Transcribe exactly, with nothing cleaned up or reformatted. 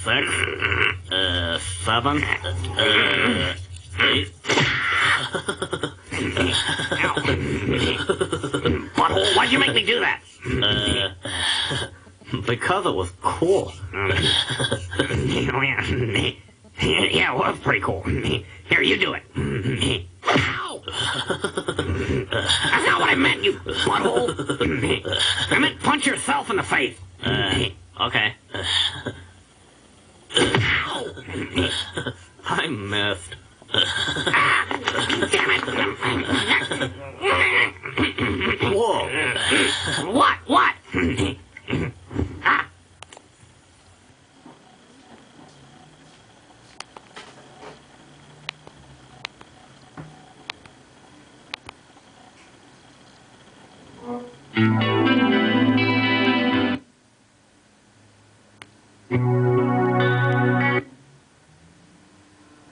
six, uh, seven, uh, eight. Butthole, why'd you make me do that? Uh, because it was cool. Oh, yeah. Yeah, it was pretty cool. Here, you do it. Ow! That's not what I meant, you butthole. I meant punch yourself in the face. Uh, okay. Ow! I missed. Ah, damn it! Whoa. What? What?